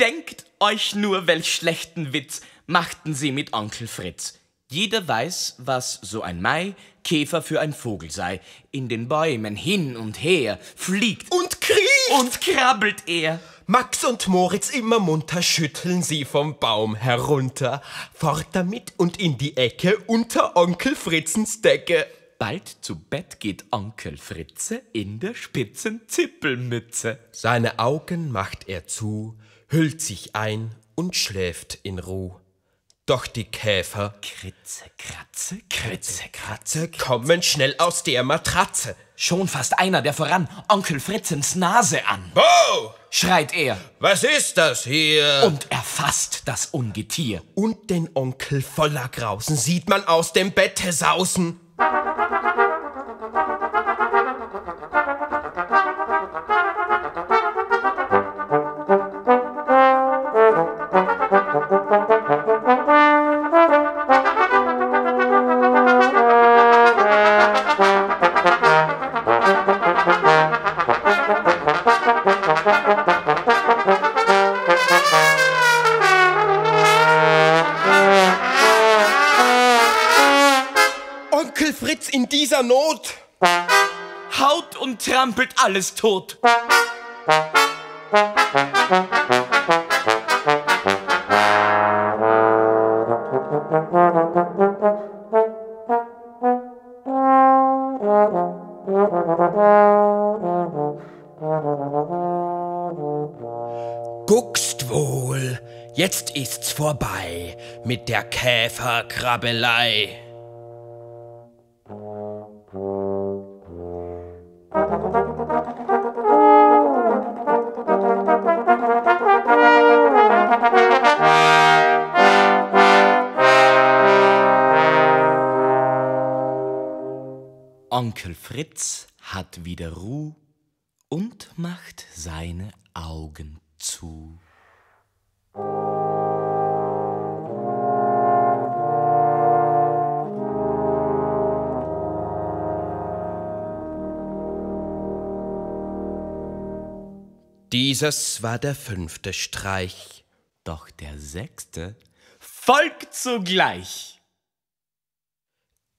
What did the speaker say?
Denkt euch nur, welch schlechten Witz machten sie mit Onkel Fritz. Jeder weiß, was so ein Maikäfer für ein Vogel sei. In den Bäumen hin und her fliegt Und kriecht! und krabbelt er. Max und Moritz immer munter schütteln sie vom Baum herunter. Fort damit und in die Ecke unter Onkel Fritzens Decke. Bald zu Bett geht Onkel Fritze in der spitzen Zippelmütze. Seine Augen macht er zu, hüllt sich ein und schläft in Ruh. Doch die Käfer, Kritze, Kratze, Kritze, Kratze, kommen schnell aus der Matratze. Schon fasst einer der voran Onkel Fritzens Nase an. Wow, Schreit er was ist das hier? und erfasst das Ungetier. Und den Onkel voller Grausen sieht man aus dem Bette sausen. Onkel Fritz in dieser Not. Haut und trampelt alles tot. Guckst wohl, jetzt ist's vorbei mit der Käferkrabbelei. Onkel Fritz hat wieder Ruh und macht seine Augen zu. Dieses war der 5. Streich. Doch der 6. folgt sogleich.